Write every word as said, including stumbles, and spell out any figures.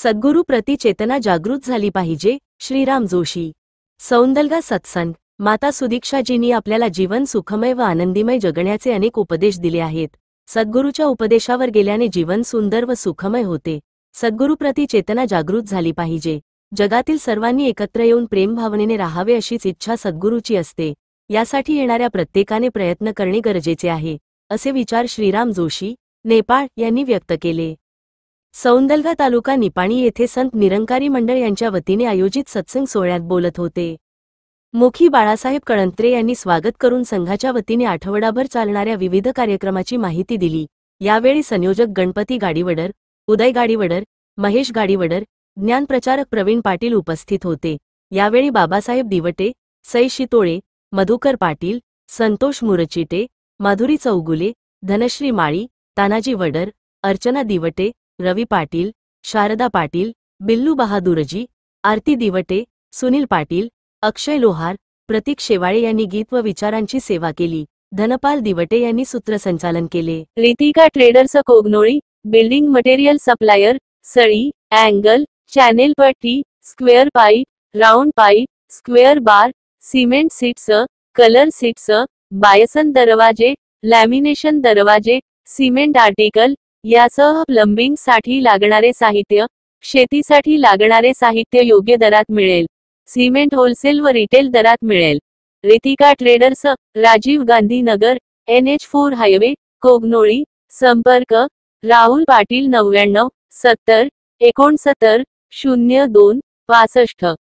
सद्गुरू प्रति चेतना जागृत झाली पाहिजे. श्रीराम जोशी. सौंदलगा सत्संग. माता सुदीक्षाजींनी आपल्याला जीवन सुखमय व आनंदीमय जगण्याचे अनेक उपदेश दिले आहेत. सद्गुरूच्या उपदेशावर गेल्याने जीवन सुंदर व सुखमय होते. सद्गुरू प्रति चेतना जागृत झाली पाहिजे. जगातील सर्वांनी एकत्र येऊन प्रेम भावनेने राहावे अशीच इच्छा सद्गुरूची असते. यासाठी येणाऱ्या प्रत्येकाने प्रयत्न करणे गरजेचे आहे, असे विचार श्रीराम जोशी, नेपाळ यांनी व्यक्त केले. सौंदलगा तालुका निपाणी येथे संत निरंकारी मंडळ यांच्या वतीने आयोजित सत्संग सोहळ्यात बोलत होते. मुखी बाळासाहेब कळंत्रे यांनी स्वागत करून संघाच्या वतीने आठवडाभर चालणाऱ्या विविध कार्यक्रमाची माहिती दिली. यावेळी संयोजक गणपती गाडीवडर, उदय गाडीवडर, महेश गाडीवडर, ज्ञानप्रचारक प्रवीण पाटील उपस्थित होते. यावेळी बाबासाहेब दिवटे, सई शितोळे, मधुकर पाटील, संतोष मुरचिटे, माधुरी चौगुले, धनश्री माळी, तानाजी वडर, अर्चना दिवटे, रवी पाटील, शारदा पाटील, बिल्लू बहादुरजी, आरती दिवटे, सुनील पाटील, अक्षय लोहार, प्रतीक शेवाळे यांनी गीत व विचारांची सेवा केली. धनपाल दिवटे यांनी सूत्रसंचालन केले. Ritika traders Kognoli, building material supplier, सळी, अँगल, चॅनेल पट्टी, square pipe, round pipe, square bar, cement sheets, colour sheets, Bison दरवाजे, लॅमिनेशन दरवाजे, सिमेंट आर्टिकल यासह प्लंबिंग साठी लागणारे साहित्य, शेतीसाठी लागणारे साहित्य योग्य दरात मिळेल. सिमेंट होलसेल व रिटेल दरात मिळेल. Ritika traders, Rajiv Gandhi Nagar, N H four highway, Kognoli. संपर्क राहुल पाटील नव्याण्णव सत्तर एकोणसत्तर शून्य दोन पासष्ट.